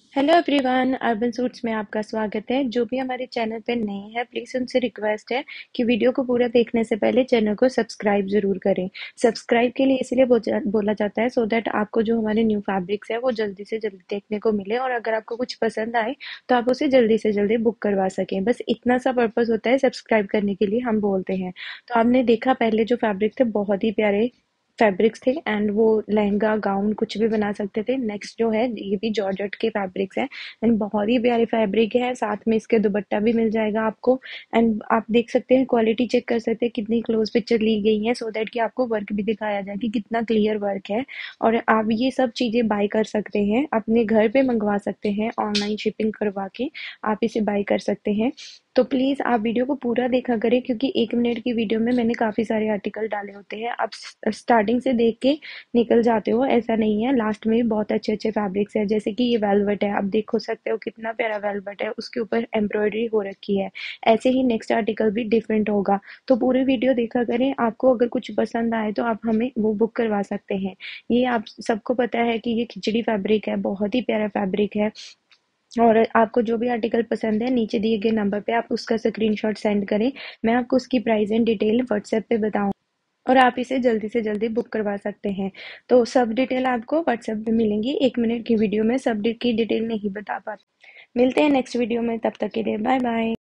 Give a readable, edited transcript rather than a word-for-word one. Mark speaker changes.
Speaker 1: Hello everyone, urban suits में आपका स्वागत है। जो भी हमारे चैनल पे नए हैं, प्लीज़ उनसे रिक्वेस्ट है कि वीडियो को पूरा देखने से पहले चैनल को सब्सक्राइब ज़रूर करें। सब्सक्राइब के लिए इसलिए बोला जाता है सो दैट आपको जो हमारे न्यू फैब्रिक्स है वो जल्दी से जल्दी देखने को मिले, और अगर आपको कुछ पसंद आए तो आप उसे जल्दी से जल्दी बुक करवा सकें। बस इतना सा पर्पज़ होता है सब्सक्राइब करने के लिए, हम बोलते हैं। तो आपने देखा पहले जो फैब्रिक थे बहुत ही प्यारे फैब्रिक्स थे, एंड वो लहंगा गाउन कुछ भी बना सकते थे। नेक्स्ट जो है ये भी जॉर्जेट के फैब्रिक्स हैं, एंड बहुत ही प्यारे फैब्रिक है। साथ में इसके दुपट्टा भी मिल जाएगा आपको। एंड आप देख सकते हैं, क्वालिटी चेक कर सकते हैं कितनी क्लोज पिक्चर ली गई है सो दैट कि आपको वर्क भी दिखाया जाए कि कितना क्लियर वर्क है। और आप ये सब चीज़ें बाय कर सकते हैं, अपने घर पे मंगवा सकते हैं, ऑनलाइन शिपिंग करवा के आप इसे बाय कर सकते हैं। तो प्लीज़ आप वीडियो को पूरा देखा करें, क्योंकि 1 मिनट की वीडियो में मैंने काफ़ी सारे आर्टिकल डाले होते हैं। आप स्टार्टिंग से देख के निकल जाते हो, ऐसा नहीं है। लास्ट में भी बहुत अच्छे अच्छे फैब्रिक्स है, जैसे कि ये वेलवेट है, आप देख हो सकते हो कितना प्यारा वेलवेट है, उसके ऊपर एम्ब्रॉयडरी हो रखी है। ऐसे ही नेक्स्ट आर्टिकल भी डिफरेंट होगा। तो पूरी वीडियो देखा करें, आपको अगर कुछ पसंद आए तो आप हमें वो बुक करवा सकते हैं। ये आप सबको पता है कि ये खिचड़ी फैब्रिक है, बहुत ही प्यारा फैब्रिक है। और आपको जो भी आर्टिकल पसंद है, नीचे दिए गए नंबर पे आप उसका स्क्रीनशॉट सेंड करें। मैं आपको उसकी प्राइस एंड डिटेल व्हाट्सएप पे बताऊँ, और आप इसे जल्दी से जल्दी बुक करवा सकते हैं। तो सब डिटेल आपको व्हाट्सएप पे मिलेंगी। 1 मिनट की वीडियो में सब की डिटेल नहीं बता पाते। मिलते हैं नेक्स्ट वीडियो में, तब तक के लिए बाय बाय।